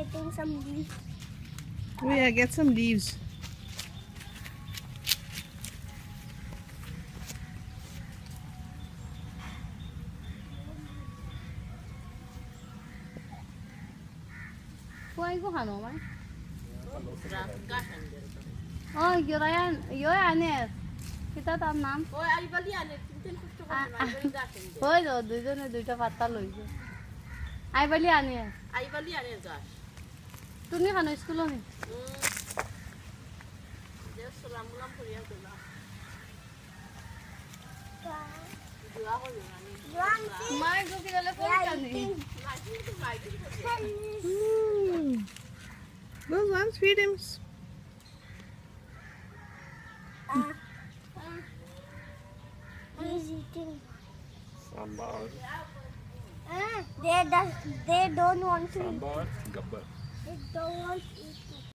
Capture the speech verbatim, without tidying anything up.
getting some leaves. Oh yeah, get some leaves. Why go hano mai? Oh, Yorayan, Yorayan. Kita tam naam. Oh, I bali ane. Tintin kuch to kami mai bali gasen de. Hoy do, দুইজনে দুইটা পাতা লইছে। I বলি আনি। I bali ane gas. তুমি খানো স্কুলে নি? Hmm. Just salam salam koriya to na. Dua ho yuna ni. মাই গো কি দলে ফোন কানি। Lagi to mai to koriya. Mm. Those ones, feed him. He's eating. Sambar. Uh, they, does, they don't want to eat. Sambar. Gabbar. They don't want to eat.